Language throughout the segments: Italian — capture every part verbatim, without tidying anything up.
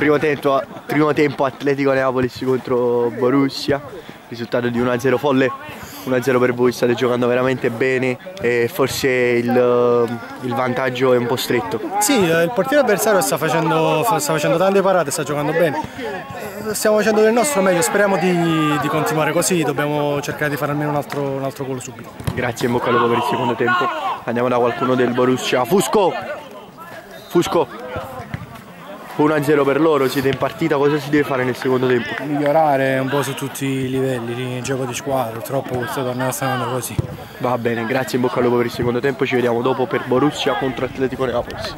Primo tempo, primo tempo Atletico Neapolis contro Borussia, risultato di uno a zero folle, uno a zero per voi, state giocando veramente bene e forse il, il vantaggio è un po' stretto. Sì, il portiere avversario sta facendo, sta facendo tante parate, sta giocando bene. Stiamo facendo del nostro meglio, speriamo di, di continuare così, dobbiamo cercare di fare almeno un altro, un altro gol subito. Grazie, in bocca al lupo per il secondo tempo. Andiamo da qualcuno del Borussia. Fusco! Fusco! uno a zero per loro, siete in partita, cosa si deve fare nel secondo tempo? Migliorare un po' su tutti i livelli, il gioco di squadra, purtroppo questo torneo sta andando così. Va bene, grazie, in bocca al lupo per il secondo tempo, ci vediamo dopo per Borussia contro Atletico Neapolis.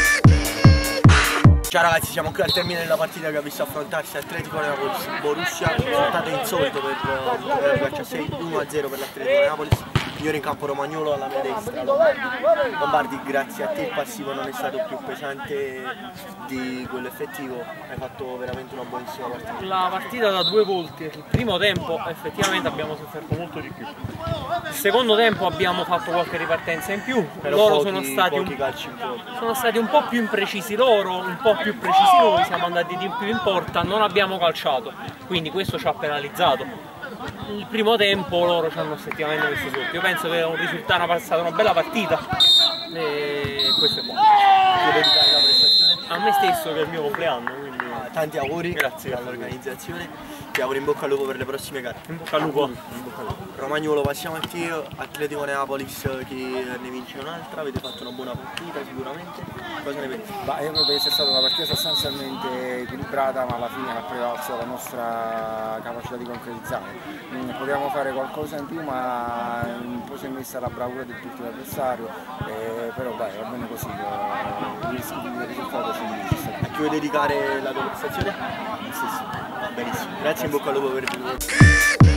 Ciao ragazzi, siamo qui al termine della partita che ha visto affrontarsi Atletico Neapolis Borussia, risultato insolito per il Gaccia sei, uno a zero per l'Atletico Neapolis. Migliore in campo Romagnolo alla mia destra, Lombardi. Lombardi, grazie a te il passivo non è stato più pesante di quello effettivo, hai fatto veramente una buonissima partita. La partita da due volti, il primo tempo effettivamente abbiamo sofferto molto di più, il secondo tempo abbiamo fatto qualche ripartenza in più, però loro pochi, sono, stati un, calci in sono stati un po' più imprecisi loro, un po' più precisi noi, siamo andati di più in porta, non abbiamo calciato, quindi questo ci ha penalizzato. Il primo tempo loro ci hanno effettivamente messo sotto, io penso che è un risultato, una, stata una bella partita e questo è buono. Devo dedicare la prestazione a me stesso che è il mio compleanno, quindi tanti auguri, grazie all'organizzazione, ti auguro in bocca al lupo per le prossime gare. In bocca al lupo. In bocca al lupo. Romagnolo, passiamo a te, Atletico Neapolis che ne vince un'altra, avete fatto una buona partita sicuramente, cosa ne pensi? Bah, io credo che sia stata una partita sostanzialmente equilibrata, ma alla fine ha prevalso la nostra capacità di concretizzare. Mm, potevamo fare qualcosa in più, ma un po' si è messa la bravura del tuo avversario, eh, però dai, va bene così, il risultato ci sta. A chi vuoi dedicare la tua prestazione? Sì, sì. Benissimo, grazie, in bocca al lupo per il